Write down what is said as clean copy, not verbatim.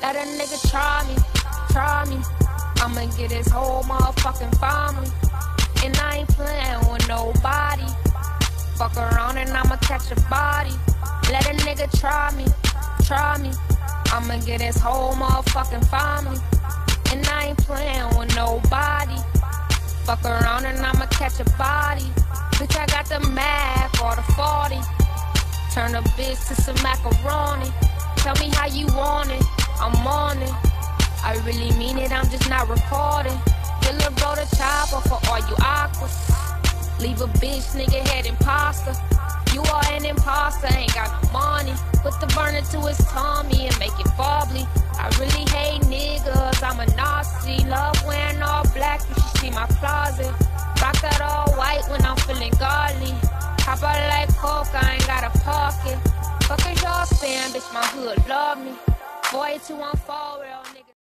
Let a nigga try me. I'ma get his whole motherfucking family. And I ain't playing with nobody. Fuck around and I'ma catch a body. Let a nigga try me. I'ma get his whole motherfucking family. And I ain't playing with nobody. Fuck around and I'ma catch a body. Bitch, I got the Mac or the 40. Turn a bitch to some macaroni. Tell me how you want it, I'm on it. I really mean it, I'm just not recording. Killer bro the chopper for all you aquas. Leave a bitch, nigga head imposter. You are an imposter, ain't got no money. Put the burner to his tummy and make it bubbly. I really hate niggas, I'm a Nazi. Love wearing all black, you should see my closet. Rock that all white when I'm feeling godly. Hop out like coke, I ain't got a pocket. Fuck is y'all saying, bitch, my hood love me. Boy, 214, real nigga.